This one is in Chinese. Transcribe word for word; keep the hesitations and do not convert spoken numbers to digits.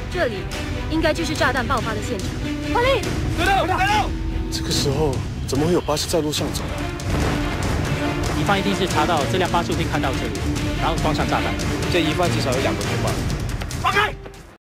这里应该就是炸弹爆发的现场。快力！ 对了，对了！ 这个时候怎么会有巴士在路上走啊？ 疑犯一定是查到这辆巴士会看到这里，然后装上炸弹。 这疑犯至少有两个同伴。 放开！